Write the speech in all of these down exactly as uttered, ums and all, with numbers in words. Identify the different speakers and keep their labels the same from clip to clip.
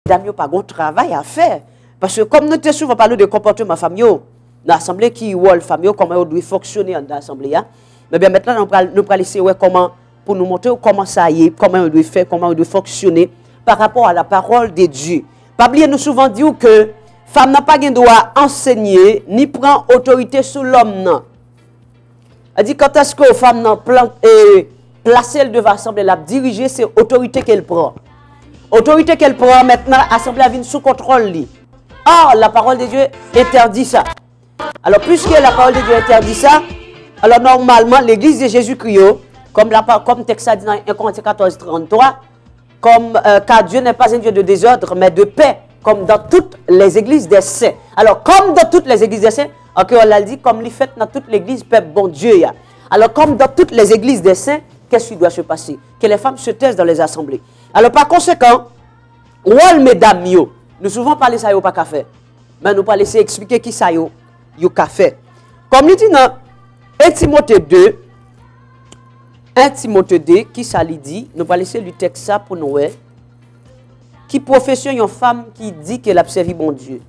Speaker 1: mesdames, n'ont pas de travail à faire. Parce que comme nous avons souvent parlé de comportement famille, dans l'assemblée qui est famille, comment on doit fonctionner dans l'assemblée. Mais bien maintenant, nous allons laisser comment, pour nous montrer comment ça y est, comment on doit faire, comment on doit fonctionner par rapport à la parole de Dieu. Pas oublier, nous souvent dit que femme n'a pas de droit enseigner, ni prendre autorité sur l'homme. Elle dit quand est-ce que la femme n'a placé devant l'assemblée, la diriger, c'est l'autorité qu'elle prend. Autorité qu'elle prend maintenant, l'assemblée vient sous contrôle. Or, la parole de Dieu interdit ça. Alors, puisque la parole de Dieu interdit ça, alors normalement, l'église de Jésus-Christ, comme, la, comme texte dit dans un Corinthiens quatorze, trente-trois, comme euh, car Dieu n'est pas un Dieu de désordre, mais de paix, comme dans toutes les églises des saints. Alors, comme dans toutes les églises des saints, ok, on l'a dit, comme les fêtes dans toute l'église, peuple bon Dieu. Ya. Alors, comme dans toutes les églises des saints, qu'est-ce qui doit se passer? Que les femmes se taisent dans les assemblées. Alors, par conséquent, rôle mesdames, yo, nous souvent parlé ça, yo pas qu'à faire. Mais nous pas laisser expliquer qui ça, yo, yo qu'à faire. Comme nous dit dans un Timothée deux, un Timothée deux, qui ça lui dit, nous pas laisser le texte ça pour nous, qui profession une femme qui dit qu'elle a servi bon Dieu.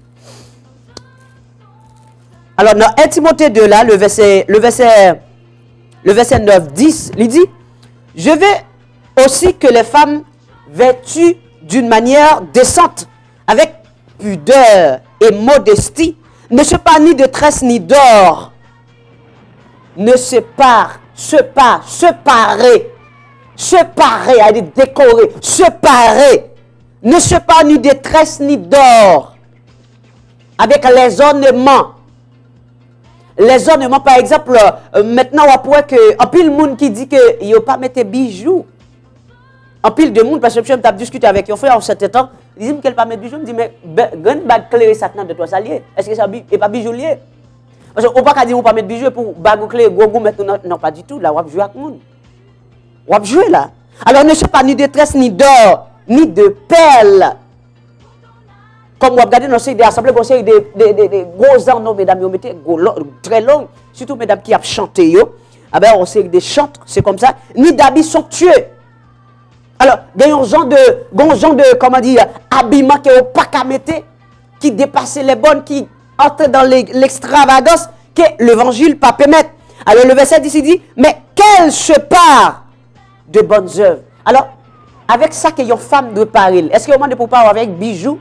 Speaker 1: Alors, dans un Timothée deux, là, le verset, le verset, le verset neuf, dix, il dit, je veux aussi que les femmes vêtues d'une manière décente, avec pudeur et modestie, ne se parent ni de tresse ni d'or, ne se parent, se parent, se parer, se parer, à dire décorer, se parer, ne se parent ni de tresse ni d'or, avec les ornements. Les ornements, par exemple, euh, maintenant, on voit que, en pile de monde qui dit que il ne pas mettre bijoux. En pile de monde, parce que je me discuté avec un frère en certain temps, il dit qu'elle ne pas mettre bijoux. Je me dis, mais, grande bague clé, ça de toi, ça lié. Est-ce que ça n'est pas bijou lié? Parce qu'on ne peut pas dire qu'on ne pas mettre bijoux pour bague clé, gros goût, maintenant, non, pas du tout. Là, on va jouer avec le monde. On va jouer là. Alors, ne cherche pas ni de tresse, ni d'or, ni de perles. Comme vous regardez dans ces assemblées, vous avez des, des, des, des gros ornements, mesdames, vous mettez très longs, surtout mesdames qui ont chanté, yo. Ah ben, on sait des chantres, c'est comme ça, ni d'habits somptueux. Alors, il y a un genre de, un genre de, comment dire, habillement qui n'est pas qu'à mettre, qui dépasse les bonnes, qui entre dans l'extravagance, que l'évangile pas permettre. Alors, le verset ici dit, mais qu'elle se part de bonnes œuvres. Alors, avec ça, que une femme doit parler, est-ce qu'il y a un moment pour parler avec bijoux?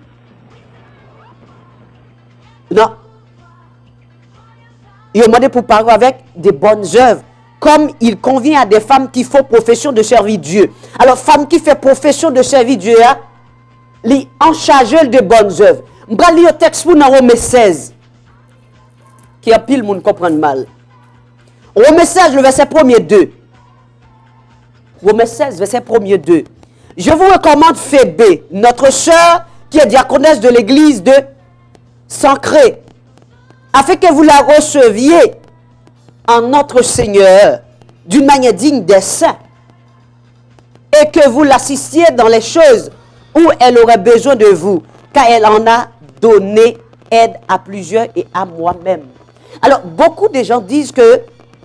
Speaker 1: Non. Il a demandé pour parler avec des bonnes œuvres, comme il convient à des femmes qui font profession de servir Dieu. Alors, femme qui fait profession de servir Dieu, li en charge de bonnes œuvres. Je vais lire le texte pour dans Romains seize, qui a pile monde comprendre mal. Romains seize, le verset premier deux. Romains seize, verset premier deux. Je vous recommande Phébé, notre sœur, qui est diaconesse de l'église de Sancré, afin que vous la receviez en notre Seigneur d'une manière digne des saints et que vous l'assistiez dans les choses où elle aurait besoin de vous, car elle en a donné aide à plusieurs et à moi-même. Alors, beaucoup de gens disent que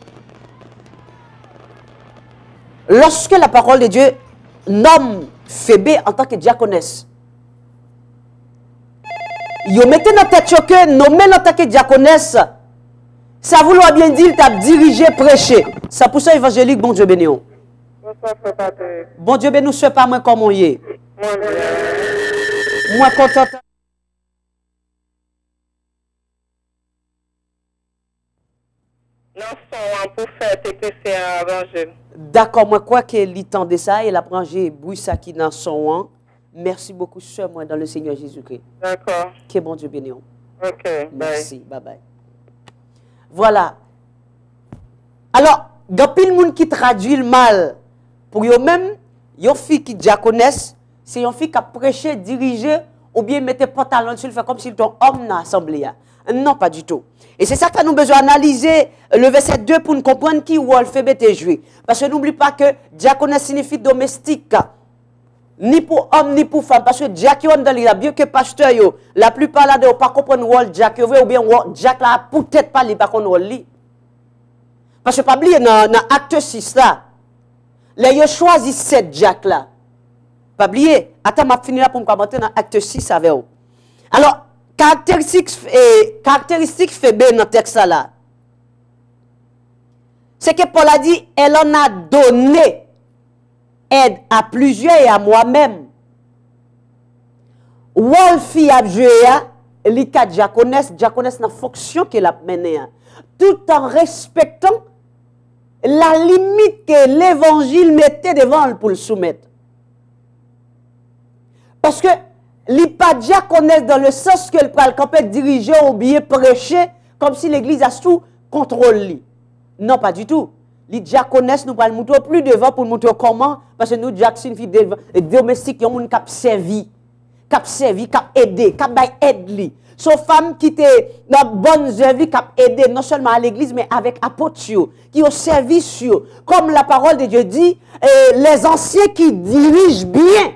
Speaker 1: lorsque la parole de Dieu nomme Phébé en tant que diaconesse, yo mettez dans tête que nommé en tant que diaconesse, ça vouloir bien dire qu'il t'a dirigé, prêché. Ça pour ça évangélique, bon Dieu béni. Bon Dieu béni, nous ne pas moins comme on y est. Moi content.
Speaker 2: Pour faire c'est un évangile.
Speaker 1: D'accord, moi quoi que l'étend de ça et la prangé bruit ça qui dans son. Merci beaucoup, sœur, moi, dans le Seigneur Jésus-Christ.
Speaker 2: D'accord.
Speaker 1: Que bon Dieu béni.
Speaker 2: Ok,
Speaker 1: merci, bye bye. Voilà. Alors, il y a plein de monde qui traduit le mal. Pour eux-mêmes, il y a une fille qui diaconesse, c'est une fille qui a prêché, dirigé, ou bien mettre pantalon sur le fait comme si c'était un homme dans l'assemblée. Non, pas du tout. Et c'est ça que nous avons besoin d'analyser le verset deux pour nous comprendre qui rôle Phébé est joué. Parce que n'oublie pas que diaconesse signifie domestique. Ni pour homme, ni pour femme. Parce que Jack yon dans l'île, bien que pasteur yo, la plupart là, ne pas comprendre le rôle Jack ou bien Jack là, peut-être pas li, pas qu'on rôle li. Parce que pas oublier dans l'acte six là, les yo choisi sept Jack là. Pas oublier. Attends, m'a fini là pour me commenter dans acte six avec vous. Alors, caractéristique et caractéristique faible dans le texte là. C'est que Paul a dit, elle en a donné aide à plusieurs et à moi-même. Wolfi a joué, li ka diaconesse, diaconesse dans la fonction qu'elle a menée, tout en respectant la limite que l'évangile mettait devant pour le soumettre. Parce que li pas diaconesse dans le sens que le peut diriger ou bien prêcher comme si l'église a sous contrôle li. Non, pas du tout. Les diaconesses, nous ne parlons plus devant pour nous montrer comment, parce que nous, Jack, c'est une fille domestique, qui ont une cap servi, cap servi, cap aidé, cap aide li. Son femme qui était dans bonne vie, cap aidé, non seulement à l'église, mais avec apôtres, qui ont servi sur, comme la parole de Dieu dit, eh, les anciens qui dirigent bien,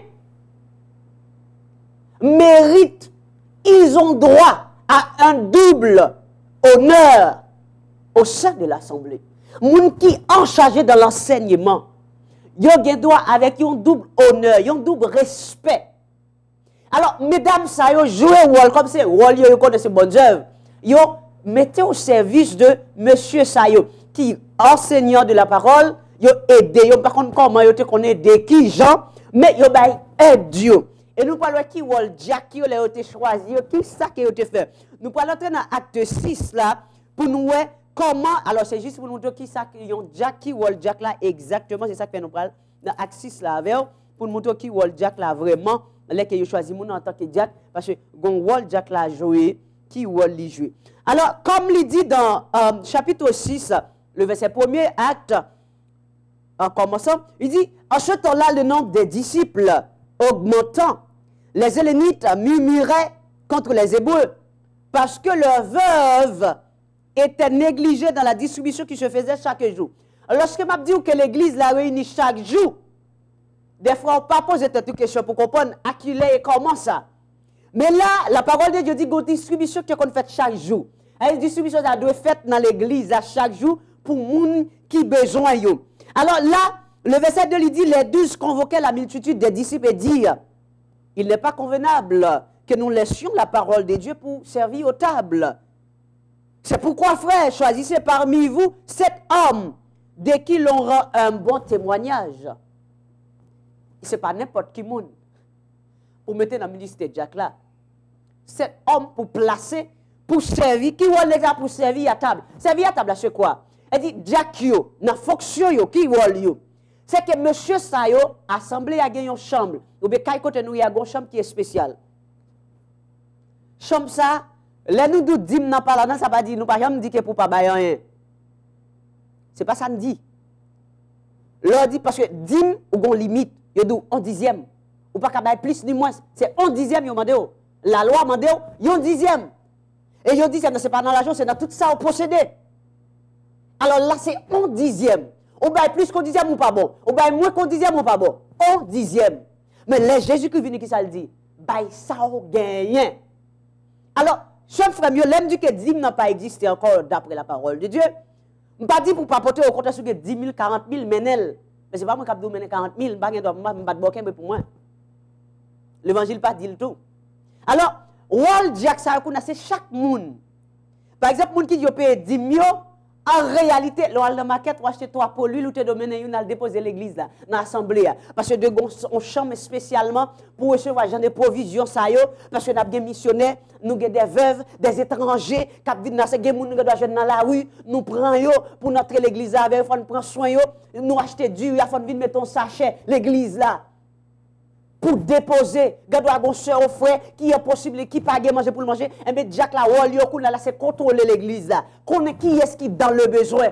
Speaker 1: méritent, ils ont droit à un double honneur au sein de l'assemblée. Moun qui en chargé dans l'enseignement, yo gen droit avec un double honneur, un double respect. Alors, mesdames, ça yo joué rôle comme c'est rôle yo connaissent bonnes œuvres. Yo mettez au service de monsieur Sayo qui enseignant de la parole, yo aidé, yo par contre comment yo te connaît de qui Jean, mais yo bay aide Dieu. Et nous parlons qui rôle Jack qui yo été choisi, qui ça qui yo te fait. Nous parlons dans acte six là pour nous voir comment, alors c'est juste pour nous montrer qui ça qui ont Jack qui rôle Jack là exactement, c'est ça que nous parlons dans acte six là avec pour nous montrer qui rôle Jack là vraiment là que yo choisi mon en tant que Jack parce que gon rôle Jack là jouer qui rôle li jouer. Alors comme il dit dans euh, chapitre six le verset premier acte en commençant, il dit en ce temps-là le nombre des disciples augmentant, les Hellénites murmuraient contre les Hébreux parce que leurs veuves étaient négligées dans la distribution qui se faisait chaque jour. Lorsque m'a dit que l'église la réunit chaque jour, des fois on pas poser cette question pour comprendre à qui l'est et comment ça. Mais là, la parole de Dieu dit que distribution qui qu'on fait chaque jour. La distribution ça doit être faite dans l'église à chaque jour pour les gens qui besoin yo. Alors là, le verset deux lui dit les douze convoquaient la multitude des disciples et dirent il n'est pas convenable que nous laissions la parole de Dieu pour servir aux tables. C'est pourquoi, frère, choisissez parmi vous sept hommes de qui l'on rend un bon témoignage. Ce n'est pas n'importe qui monde pour mettre dans le ministère de Jack là. Sept hommes pour placer, pour servir. Qui va les pour servir à table? Servir à table, c'est quoi? Elle dit Jack yo, dans la fonction yo, qui va yo? C'est que monsieur Sayo, assemblée a gagné une chambre. Ou bien, côté nous, il y a une chambre qui est spéciale. Chambre ça, là nous nous dim nan parlant, ça pas dire nous pas jamais dit que pour pas bailler rien. C'est pas ça nous dit. Leur dit parce que dim ou gon limite, yo dit un dixième. Ou pas ka bailler plus ni moins, c'est un dixième yo mandé. La loi mandé un dixième. Et yo dit c'est pas dans l'argent, c'est dans tout ça au procédé. Alors là c'est un dixième. Ou baille plus qu'un dixième ou pas bon. Ou baille moins qu'un dixième ou pas bon. Un dixième. Mais là Jésus-Christ vient qui ça le dit, baille ça au gagnant. Alors, chef frère, mieux, l'aime dit que dix n'a pas existé encore d'après la parole de Dieu. Je ne pas dit pour pas porter au contraire sur que dix mille, quarante mille, menel. Mais ce n'est pas moi qui ai dit quarante mille, je ne vais pas de pour moi. L'évangile pas dit le tout. Alors, Wall Jack Sarakuna, c'est chaque monde. Par exemple, monde qui a payé dix millions, en réalité, l'on la maquette, ou acheter trois polules ou te dominer une, déposer l'église là, dans l'assemblée. Parce que de on chambre spécialement pour recevoir genre de provisions, ça yo, parce que nous avons des missionnaires, nous avons des veuves, des étrangers, qui viennent dans ces gens qui dans la rue, nous prenons pour notre l'église avec, nous prenons soin, nous achetons du, il faut venir mettre un sachet, l'église là. Pour déposer, gado a gon sœur ou frère qui est possible qui pas manger pour le manger, et bien Jack la wall yo là c'est contrôler l'église là. Connaît qui est-ce qui dans le besoin.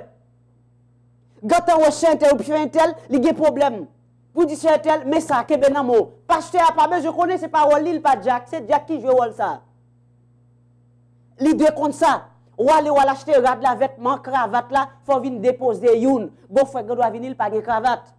Speaker 1: Gata ou saint ou bien tel, il y a problème. Pour dire c'est tel mais ça que benamo. Pasteur a pas besoin je connais c'est pas wall il pas Jack, c'est Jack qui joue wall ça. L'idée comme ça. Ou aller ou acheter rad la vêtement cravate là, faut venir déposer youn. Bon frère gado a venir pas de cravate.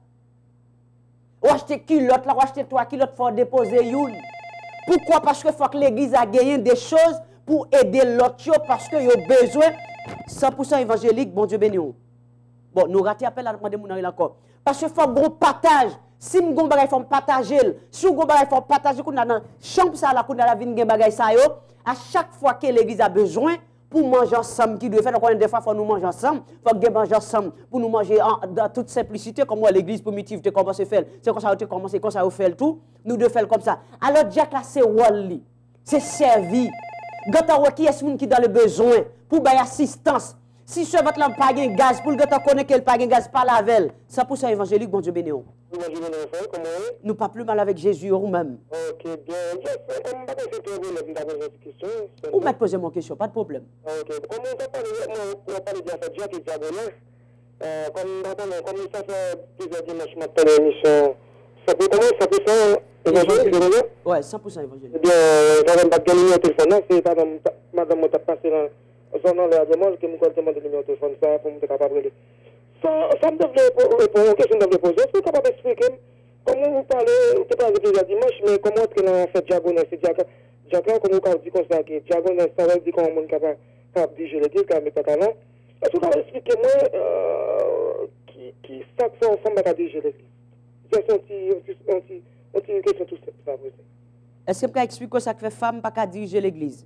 Speaker 1: Ou acheter culotte là, ou acheter trois culottes pour déposer youn. Pourquoi? Parce que faut que l'église a gagné des choses pour aider l'autre parce que y a besoin cent pour cent évangélique, bon Dieu béni. Bon, nous raté appel à demander mon encore. Parce que faut bon partage, Si m'gon bagay faut partager, si m'gon bagay faut partager qu'on a dans chambre ça là qu'on a la vinn gen bagay ça yo, à chaque fois que l'église a besoin pour manger ensemble qui doit faire donc des fois faut nous manger ensemble, faut que manger ensemble pour nous manger en, dans toute simplicité comme l'église primitive te commence à faire. C'est comme ça te commence comme ça au faire tout, nous de faire comme ça. Alors Jack là c'est rôle c'est servi. Gata qui est moun qui dans le besoin pour bailler assistance. Si ce votre là pas gain gaz pour gata connaît qu'elle pas gain gaz pas lavel. cent pour cent évangélique bon Dieu béni. Nous pas plus mal avec Jésus ou même.
Speaker 3: OK, bien. Comme pas que tu veux une question.
Speaker 1: Ou m'a poser mon question, pas de problème.
Speaker 3: OK. Comme on a parlé on a parlé de cette Dieu qui diagonale. Euh comme dans comme ça fait plusieurs dimanches matin l'émission. Ça peut comment ça peut ça évangélique.
Speaker 1: Ouais, cent pour cent évangélique.
Speaker 3: Bien, j'avais pas gagné au téléphone, c'est madame madame m'a passé dans son nom là demande que me demande le numéro de téléphone ça pour me capable de ça ça me devait répondre aux questions de poser, c'est capable d'expliquer comment vous parlez, vous parlez déjà dimanche, mais comment est-ce que dans cette diagonale, c'est diagonale, comme vous dit comme ça, que diagonale, ça veut dire qu'on est capable de dire l'église, quand même, pas canon. Est-ce que vous pouvez expliquer moi qui qui ça que ça ensemble à diriger l'église? C'est un petit un petit question tout simple ça vous.
Speaker 1: Est-ce que vous pouvez expliquer ça que fait femme pas qu'à diriger l'église?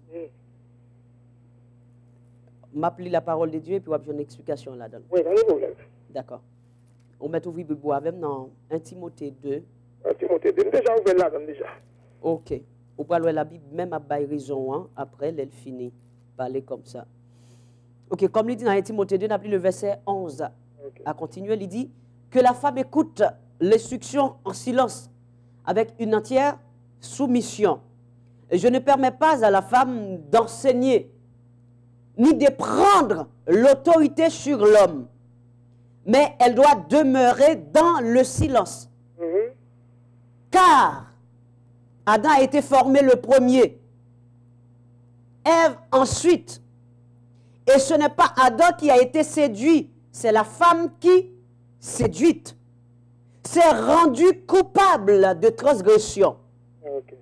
Speaker 1: M'appeler la parole de Dieu et puis on a une explication là-dedans.
Speaker 3: Oui, pas de problème.
Speaker 1: D'accord. On met ouvrir Bible avec dans un Timothée deux.
Speaker 3: un Timothée deux, déjà ouvert là-dedans déjà.
Speaker 1: OK. On peut lire la Bible même à bail raison hein, après elle finit parler comme ça. OK, comme il dit dans un Timothée deux, on a pris le verset onze. Okay. À continuer, il dit que la femme écoute l'instruction en silence avec une entière soumission. Et je ne permets pas à la femme d'enseigner ni de prendre l'autorité sur l'homme, mais elle doit demeurer dans le silence. Mm-hmm. Car Adam a été formé le premier, Ève ensuite, et ce n'est pas Adam qui a été séduit, c'est la femme qui, séduite, s'est rendue coupable de transgression.
Speaker 3: Okay.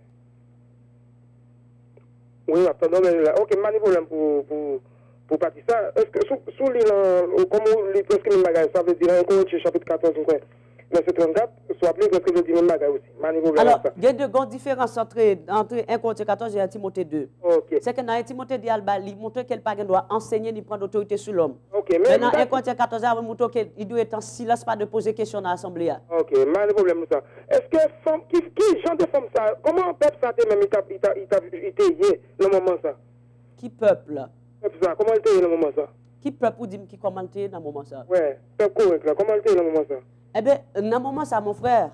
Speaker 3: Oui, attends, mais ok, pas de problème pour, pour, pour partir ça. Est-ce que sous, sous l'île, comme les presque même bagages, ça veut dire en Corinthiens chapitre quatorze, verset trente-quatre, soit appelé presque le même bagages aussi.
Speaker 1: Alors, il y a deux grandes différences entre, entre un Corinthiens quatorze et un Timothée deux.
Speaker 3: Okay.
Speaker 1: C'est que dans un Timothée deux, il montre qu'elle ne doit enseigner ni prendre l'autorité sur l'homme.
Speaker 3: Okay,
Speaker 1: mais dans un Corinthiens quatorze, il montre qu'il doit être en silence, pas de poser question dans l'assemblée.
Speaker 3: Ok, pas de problème ça. Est-ce que femme, qui, qui genre de femme ça, comment peuple ça même il t'a été le moment ça?
Speaker 1: Qui peuple?
Speaker 3: Peuple ça, comment il était le moment ça?
Speaker 1: Qui peuple ou dit qui comment il dans le moment ça?
Speaker 3: Ouais, peuple correct là, comment il était le moment ça?
Speaker 1: Eh bien, dans le moment ça, mon frère,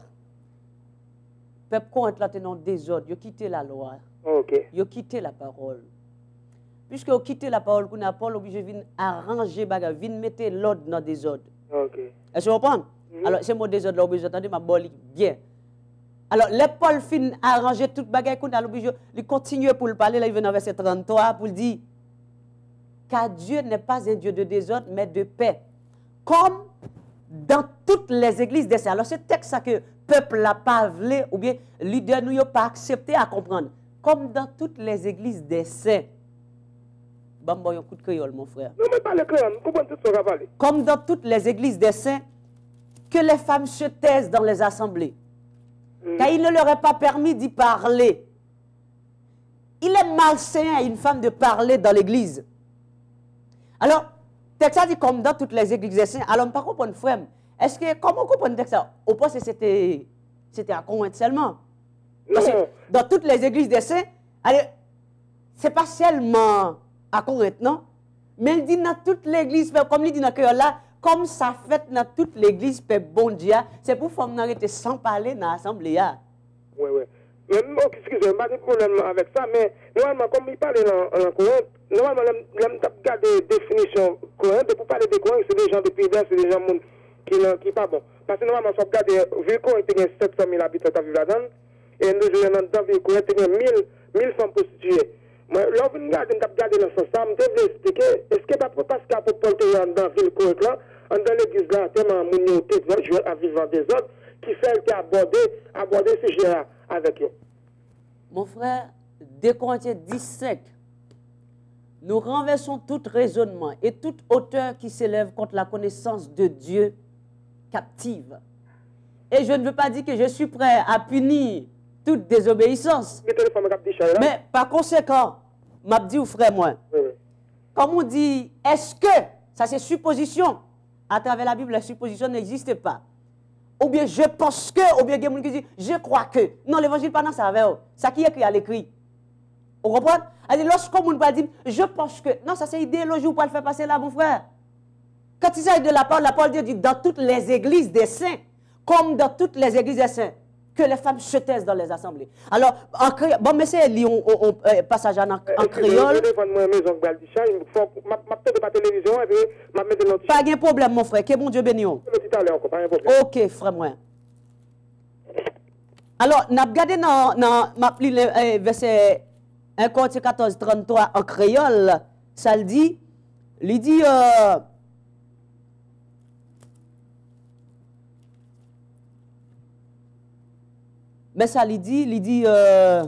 Speaker 1: peuple correct là, t'es dans le désordre, il a quitté la loi.
Speaker 3: Ok.
Speaker 1: Il a quitté la parole. Puisque il a quitté la parole, qu'on a Paul obligé de venir arranger, de mettre l'ordre dans le désordre.
Speaker 3: Ok.
Speaker 1: Est-ce que vous comprenez? Mm-hmm. Alors, c'est mon désordre là, obligé d'entendre ma boli bien. Alors, les Paul fin arranger toute bagaille qu'on a l'obligé, il continue pour le parler, là, il vient dans verset trente-trois pour dire car Dieu n'est pas un Dieu de désordre, mais de paix. Comme dans toutes les églises des saints. Alors, c'est texte ça que le peuple n'a pas voulu, ou bien leader nous n'a pas accepté à comprendre. Comme dans toutes les églises des saints. Bon, bon, un coup de créole, mon frère.
Speaker 3: Non, mais pas le créole, comment tout ça va parler?
Speaker 1: Comme dans toutes les églises des saints, que les femmes se taisent dans les assemblées. Mm. Car il ne leur est pas permis d'y parler. Il est malsain à une femme de parler dans l'église. Alors, texte ça dit comme dans toutes les églises des saints. Alors, par contre, frère, est-ce que, comment on comprend le texte ça? Au point, c'était à Corinthe seulement. Parce que dans toutes les églises des saints, ce n'est pas seulement à Corinthe, non? Mais il dit dans toute l'église, comme il dit dans le là, comme ça fait dans toute l'église, bon Dieu, c'est pour faire arrêter sans parler dans l'assemblée.
Speaker 3: Oui, oui. Excusez-moi, pas de problème avec ça, mais normalement, comme il parle en Corinthe, normalement, je regarde des définitions courantes. Pour parler de Corinthe, c'est des gens de pays c'est des gens qui ne sont pas bons. Parce que normalement, si on regarde, vu qu'on a sept cent mille habitants à vivre là-dedans, et nous, dans le Corinthe, il y a mille femmes prostituées. Moi, là, je regarde, je regarde dans ce sens, je vais expliquer, est-ce que parce qu'il y a pour porter dans la ville Corinthe là, dans l'église là, tellement mon jouer à vivre des autres, qui fait qu'il a abordé, abordé ce sujet-là avec eux.
Speaker 1: Mon frère, deux Corinthiens dix-sept, nous renversons tout raisonnement et toute hauteur qui s'élève contre la connaissance de Dieu captive. Et je ne veux pas dire que je suis prêt à punir toute désobéissance. Mais par conséquent, m'a dit au frère moi, oui, oui. Comme on dit, est-ce que, ça c'est supposition, à travers la Bible, la supposition n'existe pas. Ou bien je pense que, ou bien il y a des gens qui disent, je crois que. Non, l'évangile pas dans ça avec eux. Ça qui est écrit à l'écrit. Vous comprenez? Lorsqu'on ne peut dire, je pense que. Non, ça c'est idéologie, ou pas le faire passer là, mon frère. Quand il s'agit de la parole, la parole de Dieu dit, dans toutes les églises des saints, comme dans toutes les églises des saints, que les femmes se taisent dans les assemblées. Alors, en créole, bon, mais c'est un passage en, en créole. Pas de problème, mon frère. Que bon Dieu bénisse. Ok, frère, moi. Alors, nous avons regardé dans, dans le verset un Corinthiens quatorze, trente-trois en créole. Ça le dit. Il dit. Euh, Mais ça lui dit, il dit, euh,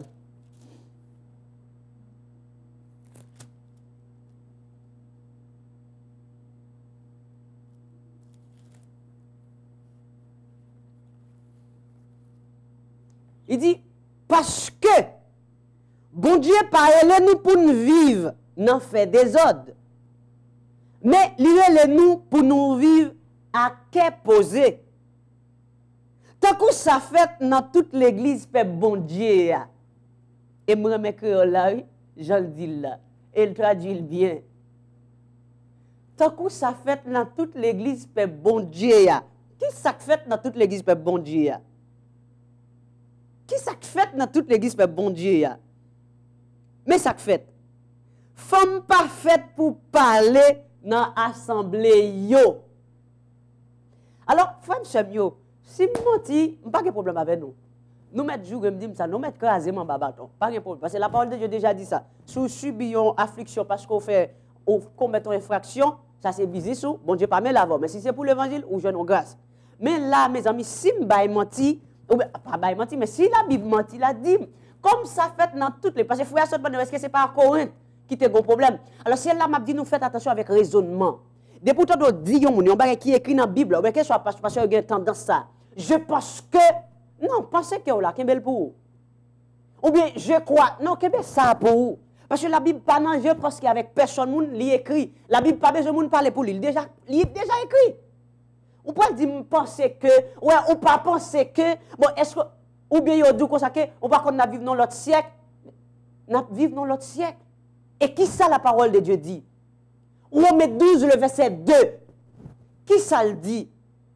Speaker 1: il dit, parce que, bon Dieu parle nous pour nous vivre, n'en fait des ordres. Mais il nous pour nous vivre à qu'est posé. Tant que ça fait dans toute l'église, fait bon Dieu. Et moi, je me là, je le dis là. Et il traduit bien. Tant que ça fait dans toute l'église, fait bon Dieu. Qui ça fait dans toute l'église, fait bon Dieu? Qui ça fait dans toute l'église, fait bon Dieu? Mais ça fait. Femme pas faite pour parler dans l'assemblée. Yo. Alors, frère, monsieur, yo. Si nous disons, pas de problème avec nous. Nous mettons jour et me disons ça, nous mettons craser mon bâton. Pas de problème. Parce que la parole de Dieu a déjà dit ça. Si vous subissez une affliction parce qu'on fait, on commet une infraction, ça c'est business ou, bon Dieu pas mal avant. Mais si c'est pour l'évangile, ou je n'en grâce. Mais là, mes amis, si je ne menti, ou pas menti, mais si la Bible mentit, la dit, comme ça fait dans toutes les. Parce que frère, est-ce que ce n'est pas à Corinthe qui a un problème? Alors si elle m'a dit, nous faites attention avec raisonnement. Depuis tout à dit, on a qui écrit dans la Bible, mais qu'est-ce que parce que il y a tendance ça. Je pense que, non, pensez que là, qu'est-ce que pour vous? Ou bien, je crois, non, qu'est-ce que ça pour vous? Parce que la Bible, pas non, je pense qu'avec personne, moun li écrit. La Bible, pas besoin de parler pour lui, il déjà, il est déjà écrit. Ou pas dire, penser que, ouais, ou pas penser que, bon, est-ce que, ou bien, il dit comme ça que, on va qu'on a vivre dans l'autre siècle, on vivre dans l'autre siècle. Et qui ça la parole de Dieu dit? Romains douze, le verset deux. Qui ça le dit?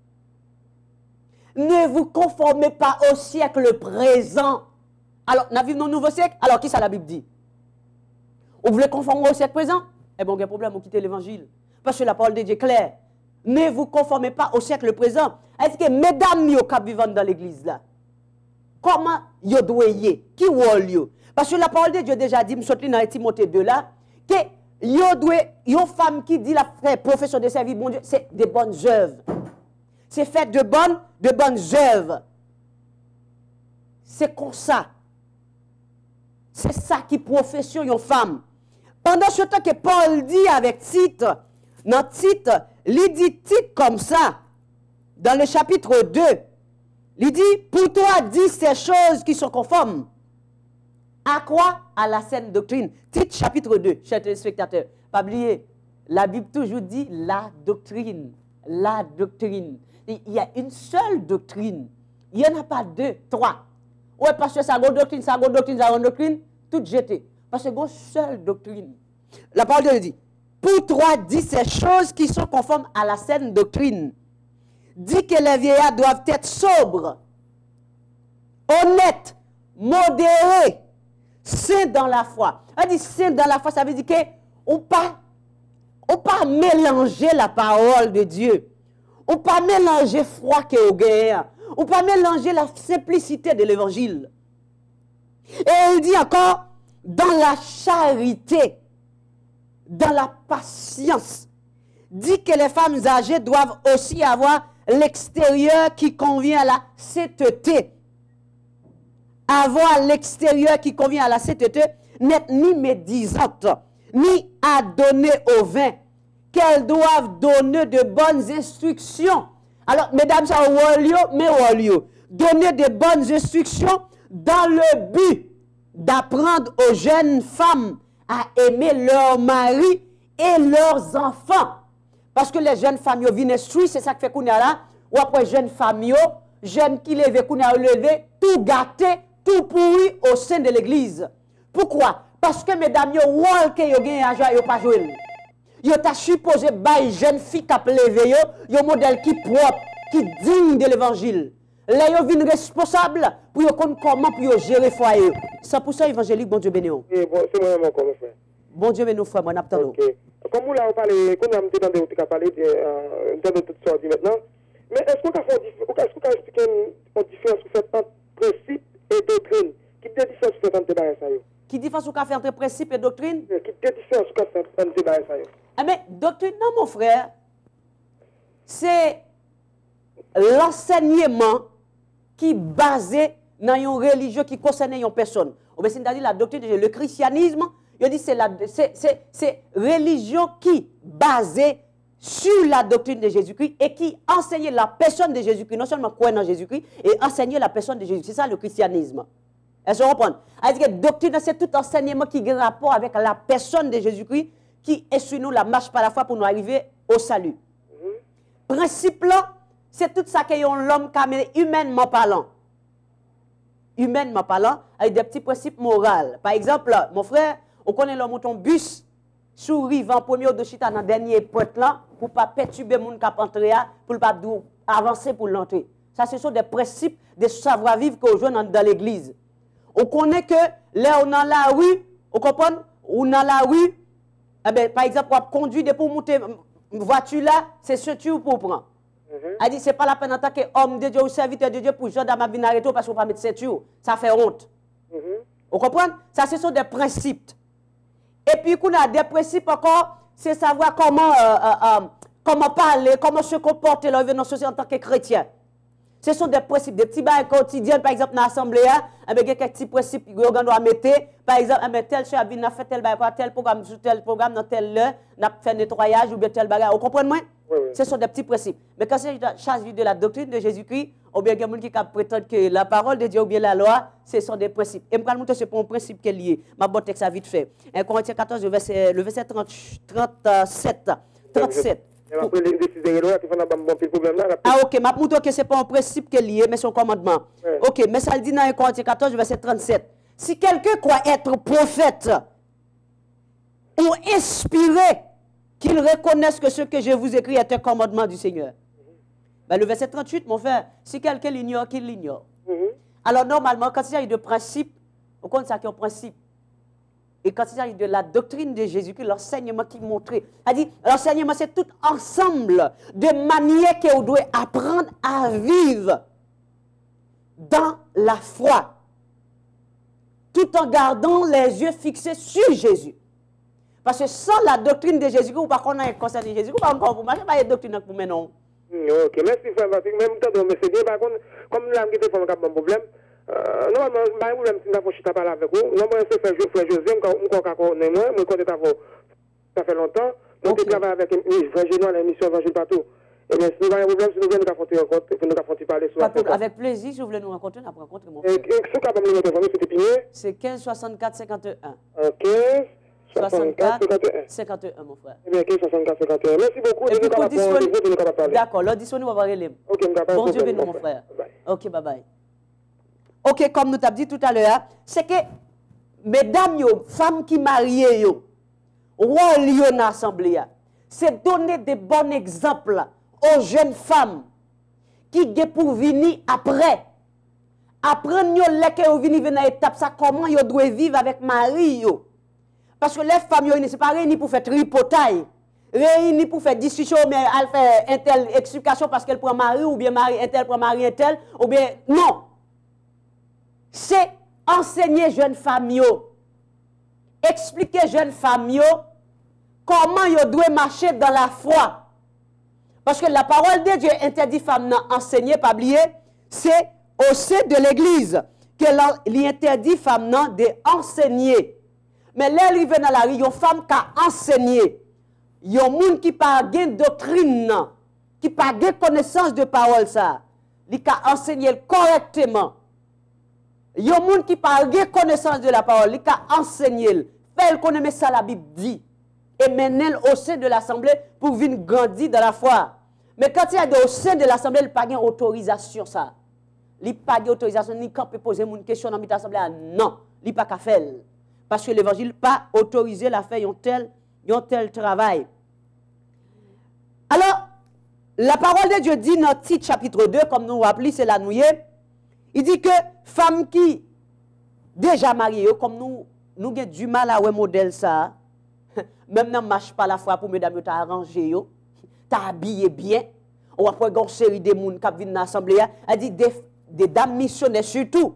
Speaker 1: Ne vous conformez pas au siècle présent. Alors, nous vivons dans le nouveau siècle. Alors, qui ça la Bible dit? Vous voulez conformer au siècle présent? Eh bien, il y a un problème, vous quittez l'évangile. Parce que la parole de Dieu est claire. Ne vous conformez pas au siècle présent. Est-ce que mesdames, yo qui vivent dans l'église là? Comment yo doit y? Qui rôle yo? Parce que la parole de Dieu a déjà dit, je suis dans Timothée deux là, que yo doit, une femme qui dit la profession de servir bon Dieu, c'est des bonnes œuvres. C'est fait de bonnes, de bonnes œuvres. C'est comme ça. C'est ça qui profession une femme. Pendant ce temps que Paul dit avec Tite, dans Tite, il dit Tite comme ça, dans le chapitre deux, il dit, pour toi, dis ces choses qui sont conformes. À quoi? À la saine doctrine. Tite chapitre deux, chers téléspectateurs. Pas oublier, la Bible toujours dit la doctrine. La doctrine. Il y a une seule doctrine. Il n'y en a pas deux, trois. Oui, parce que ça a une doctrine, ça a une doctrine, ça a une doctrine, tout jeté. Parce que c'est une seule doctrine. La parole de Dieu dit, pour toi, dis ces choses qui sont conformes à la saine doctrine. Dis que les vieillards doivent être sobres, honnêtes, modérés, saints dans la foi. Elle dit saints dans la foi, ça veut dire qu'on ne peut pas mélanger la parole de Dieu. On ne peut pas mélanger froid que au guerre. On ne peut pas mélanger la simplicité de l'évangile. Et elle dit encore, dans la charité, dans la patience, dit que les femmes âgées doivent aussi avoir l'extérieur qui convient à la sainteté. Avoir l'extérieur qui convient à la sainteté, n'être ni médisante, ni à donner au vin, qu'elles doivent donner de bonnes instructions Alors, mesdames, ça mais Wolio, donner des bonnes instructions dans le but d'apprendre aux jeunes femmes à aimer leur mari et leurs enfants. Parce que les jeunes femmes viennent instruire, c'est ça qui fait qu'on est là. Ou après, jeunes femmes, jeunes qui lèvent, qu'on a levé, tout gâté, tout pourri au sein de l'église. Pourquoi? Parce que mesdames, yo wol que yo gen argent yo pas joué. Yo t'a supposé bay jeune fille qui a levé yo, yo modèle qui propre, qui digne de l'évangile. Là yo vinn responsable pour yo connaître comment pour yo gérer foyer. C'est pour ça évangélique bon Dieu béni.
Speaker 3: Eh bon, c'est moi encore mon frère.
Speaker 1: Bon Dieu béni frère, moi n'attends.
Speaker 3: OK. Comme vous là on parle qu'on a m'était dans de parler de de toutes sortes maintenant. Mais est-ce qu'on a fait est-ce qu'on a expliqué une différence entre principe et doctrine? Qui est la différence entre ces deux ça yo?
Speaker 1: Qui différence ou qu'a fait entre principe et doctrine?
Speaker 3: Qui est la différence ou qu'a fait entre ces deux ça yo?
Speaker 1: Ah mais doctrine non mon frère. C'est l'enseignement qui basé dans une religion qui concerne une personne. Ou bien c'est-à-dire la doctrine de Jésus. Le christianisme, il dit c'est la c'est c'est religion qui basée sur la doctrine de Jésus-Christ et qui enseigne la personne de Jésus-Christ, non seulement croire en Jésus-Christ, et enseigner la personne de Jésus. C'est ça le christianisme. Est-ce que vous comprenez? C'est-à-dire que la doctrine, c'est tout enseignement qui a rapport avec la personne de Jésus-Christ qui est sur nous la marche par la foi pour nous arriver au salut. Mm-hmm. Principe là, c'est tout ça que l'homme qui a mené humainement parlant. Humainement parlant, avec des petits principes moraux. Par exemple, mon frère, on connaît l'homme ton bus sous rive en premier de chita dans dernier pointe là pour pas perturber moun qui entrer pour pas avancer pour l'entrée. Ça ce sont des principes de savoir vivre que joue dans, dans l'église. On connaît que là on dans la rue, on comprend, on dans la rue, eh ben, par exemple on conduit pour monter voiture là, c'est ceinture pour prendre. Mm-hmm. Elle dit c'est pas la peine en tant qu'homme de Dieu ou serviteur de Dieu pour gendarme venir arrêter parce qu'on pas mettre ceinture, ça fait honte. Mm-hmm. On comprend? Ça ce sont des principes. Et puis, qu'on a des principes encore, c'est savoir comment, euh, euh, euh, comment parler, comment se comporter dans la société en tant que chrétien. Ce sont des principes, des petits bails quotidiens, par exemple, dans l'Assemblée, il y a quelques petits principes qu'on doit mettre. Par exemple, tel chef a fait tel bail, tel programme, tel programme, dans tel heure, on a fait nettoyage ou bien tel bagage. Vous comprenez moi? Oui, oui. Ce sont des petits principes. Mais quand il s'agit de la doctrine de Jésus-Christ, ou bien il y a des gens qui prétendent que la parole de Dieu ou bien la loi, ce sont des principes. Et je vais vous montrer ce pour un principe qui est lié. Ma bonne texte a vite fait. un Corinthiens quatorze, le verset, le verset trente, trente-sept. trente-sept. Ah ok, je vais vous montrer que ce n'est pas un principe qui est lié, mais c'est un commandement. Ouais. Ok, mais ça le dit dans un Corinthiens quatorze, verset trente-sept. Si quelqu'un croit être prophète ou inspiré, qu'il reconnaisse que ce que je vous écris est un commandement du Seigneur. Mm-hmm. Ben, le verset trente-huit, mon frère, si quelqu'un l'ignore, qu'il l'ignore. Mm-hmm. Alors normalement, quand il s'agit de principe, on connaît ça qui est un principe. Et quand il s'agit de la doctrine de Jésus-Christ, l'enseignement qui montrait, a dit, l'enseignement c'est tout ensemble de manière qu'on doit apprendre à vivre dans la foi, tout en gardant les yeux fixés sur Jésus. Parce que sans la doctrine de Jésus, ou pas qu'on a un conseil de Jésus, ou pas encore vous marchez, pas de doctrine pour nous, non.
Speaker 3: Ok, merci frère Patrick. Même temps, mais c'est bien, par contre, comme nous avons fait un problème, normalement, je ne sais pas si je parle avec vous. Normalement, c'est frère José, je connais moi, je connais ça fait longtemps. Donc, je travaille avec frère Génois, l'émission Évangile Partout. Eh bien, si nous avons un problème, si nous voulons nous affronter encore, il faut nous affronter parler sur la.
Speaker 1: Avec plaisir, si vous voulez nous rencontrer, nous allons rencontrer mon
Speaker 3: frère. Et ce qu'on a besoin de c'était Pigné?
Speaker 1: C'est quinze soixante-quatre cinquante et un.
Speaker 3: quinze
Speaker 1: soixante-quatre cinquante et un, mon frère.
Speaker 3: Eh bien, quinze soixante-quatre cinquante et un. Merci beaucoup. Et nous
Speaker 1: allons parler. D'accord, l'heure disponible, on va parler.
Speaker 3: Ok,
Speaker 1: bon Dieu béni, mon frère. Ok, bye bye. Ok, comme nous t'avons dit tout à l'heure, c'est que, mesdames, yo, femmes qui marient, yo, rôle yo dans l'assemblée, c'est donner des bons exemples aux jeunes femmes qui sont pour venir après. Apprendre yo lesquelles yo venir dans l'étape ça comment yo doit vivre avec mari yo. Parce que les femmes yo ne sont pas réunies pour faire tripotaille, réunies pour faire discussion mais elle fait un tel explication parce qu'elle prend mari ou bien mari un tel prend mari un tel ou bien non. C'est enseigner jeunes femmes yo, expliquer jeunes femmes yo comment yo doit marcher dans la foi. Parce que la parole de Dieu interdit femmes d'enseigner, pas oublier, c'est au sein de l'église qu'elle interdit femmes d'enseigner. Mais là, il vient dans la rue, il y a une femme qui a enseigné. Il y a un monde qui n'a pas de doctrine. qui pas de connaissance de parole ça, li ka enseigner correctement. Yon moun qui pas de connaissance de la parole, li ka enseigner, fait connaît ça la Bible dit et mener au sein de l'assemblée pour venir grandir dans la foi. Mais quand il y a de, au sein de l'assemblée, il n'y a pas d'autorisation ça. Il n'y a pas d'autorisation ni quand peut poser une question dans l'assemblée, non, il n'y a pas qu'à faire. Parce que l'évangile n'a pas autorisé la faire un tel, un tel travail. Alors, la parole de Dieu dit dans Tite chapitre deux, comme nous rappelons, c'est la nouille. Il dit que femme qui déjà mariée, comme nous, nous avons du mal à voir modèle ça, même dans marche pas la foi pour mesdames, tu as arrangé, tu as habillé bien, ou après une série de gens qui viennent dans l'assemblée, elle dit des, des dames missionnaires surtout,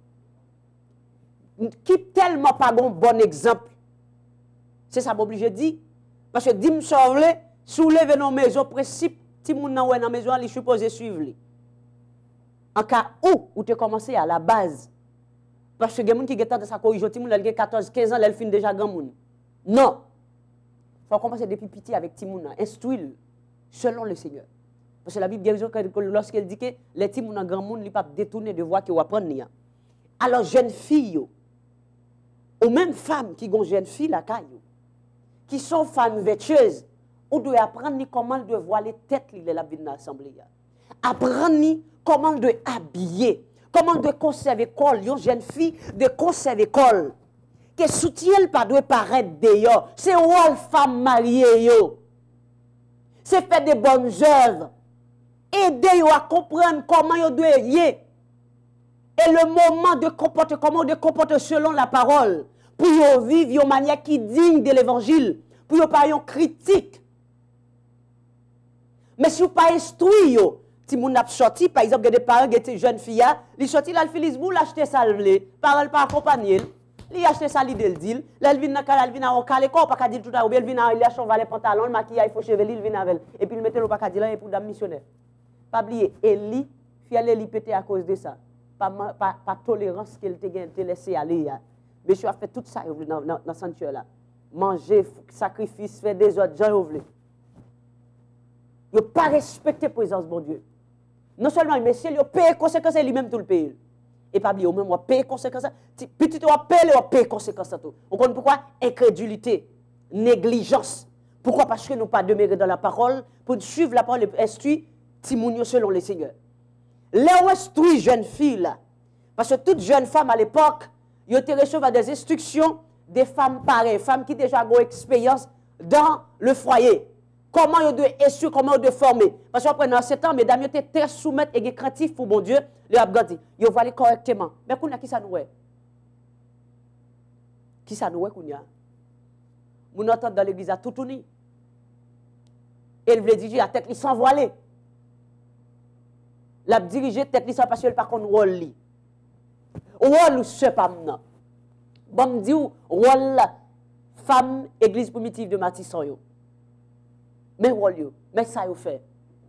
Speaker 1: qui tellement pas un bon exemple. C'est ça m'oblige de dire. Parce que dit me sauver, soulever dans la maison, principe, si moun nan dans la maison, il est supposé suivre. En cas où, où tu commencé à la base. Parce que les gens qui ont dans sa corrige, si moun a quatorze quinze ans, elle fin déjà grand moun. Non. Il faut commencer depuis petit avec Timouna, instruire selon le Seigneur. Parce que la Bible dit que lorsqu'elle dit que les Timouna grand monde ne pas détourner de voie qui va prendre. Alors, jeunes filles, ou même femmes qui ont jeunes filles, la caillou, qui sont femmes vertueuses, on doit apprendre comment de voir les têtes de la vie de l'Assemblée. Apprendre comment de habiller, comment de conserver col, une jeune fille de conserver col. Que soutien pas doit paraître d'ailleurs. C'est rôle femme mariée yo. C'est faire des bonnes œuvres. Aider yo à comprendre comment yo doit y. Et le moment de comporter, comment de comporter selon la parole. Pour yo vivre de manière qui digne de l'évangile. Pour yo pas yon critique. Mais si vous pas instruit yo, si vous n'avez sorti, par exemple, des parents qui étaient jeunes filles, ils sorti là, le Lisbou, l'acheter ça, le parole pas accompagner. Il a acheté ça, il a dit, il vient dans le vient au calé, pas qu'à dire tout à l'heure, il vient il a chauvé les pantalons, le maquillage, il faut cheveux, il vient avec. Et puis il mettait le pas qu'à dire là, pour dame missionnaire. Pas oublier, Eli, fiale li pété à cause de ça. Pas pas pas tolérance qu'elle te laissé aller. Monsieur a fait tout ça dans dans dans sanctuaire là. Manger, sacrifice, faire des autres gens voulu. Il pas respecté présence de bon Dieu. Non seulement monsieur, il paye conséquences lui-même tout le pays. Et pas oublier, au même, on paye conséquences. Petit, on paye, on paye conséquences. On comprend pourquoi? Incrédulité, négligence. Pourquoi? Parce que nous pas demeurer dans la parole, pour suivre la parole et instruire Timounio selon le Seigneur. Là où instruit jeune fille, là, parce que toute jeune femme à l'époque, ils ont reçu des instructions des femmes pareilles, femmes qui déjà ont expérience dans le foyer. Comment ils doivent instruire, comment ils doivent former. Parce que dans ce temps, mesdames, ils étaient très soumettre et craintifs pour bon Dieu, les abgandis. Ils vont aller correctement. Mais qui ça nous est? Qui ça nous est? Nous entendons dans l'église à tout tourner. Elle veut diriger la tête, il s'envoile. La diriger tête, il s'en parce qu'elle par contre rôle li. Rôle ce pas maintenant. Bon me dit rôle femme église primitive de Matisson yo. Mais rôle yo, mais ça yo fait.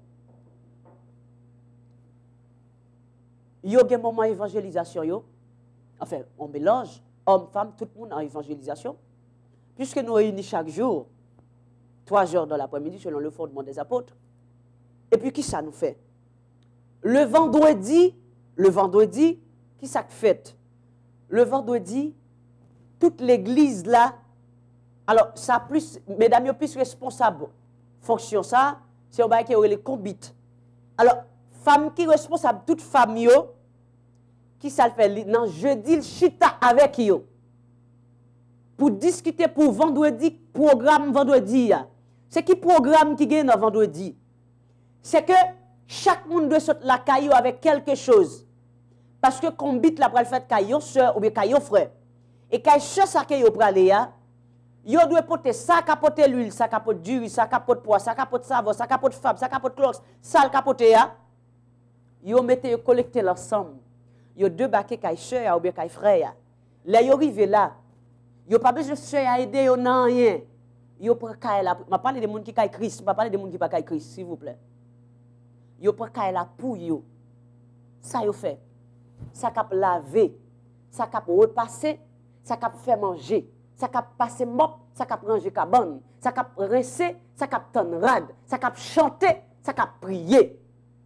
Speaker 1: Yo gen moment évangélisation yo. Enfin, on mélange homme femme tout le monde en évangélisation. Puisque nous réunissons chaque jour trois heures dans l'après-midi selon le fondement des apôtres. Et puis qui ça nous fait? Le vendredi, le vendredi, qui ça fait? Le vendredi, toute l'église là, alors ça plus, mesdames, yo plus responsable fonction ça, c'est au bail qui aurait les combites. Alors, femme qui est responsable, toute femme yo, qui ça le fait? Non, jeudi, le chita avec yo. Pour discuter pour vendredi, programme vendredi. C'est qui programme qui gagne dans vendredi? C'est que chaque monde doit sortir la caillou avec quelque chose. Parce que combit la pral fait caillou soeur ou bien caillou frère. Et quand ça caillou pralé ya, yo doit porter ça capote l'huile, ça capote du riz, ça capote pois, ça capote savon, ça capote fab, ça capote clox, ça le capote ya. Yo mette yo collecter l'ensemble. Yo deux baquet kay soeur ou bien kay frère. Là yo rive là. Yo pas besoin de soeur aider yo nan rien. Yo prend kay la, m'a parler de monde qui kay Christ, m'a parler de monde qui pas kay Christ, s'il vous plaît. Yo prend kay la pour yo. Ça yo fait. Ça cap laver, ça cap repasser, ça cap faire manger, ça cap passer mop, ça cap ranger cabane, ça cap rincer, ça cap tonrade, ça cap chanter, ça qu'a prié.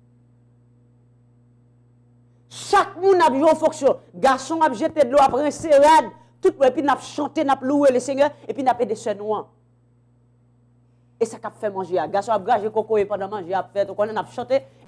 Speaker 1: Chaque monde a joué en fonction. Garçon a jeté de l'eau après un serrade. Tout le puis n'a chanté, n'a loué le Seigneur et puis n'a aidé ses noirs. Et ça qu'a fait manger. Garçon a gagé coco et pendant manger a fait on a chanté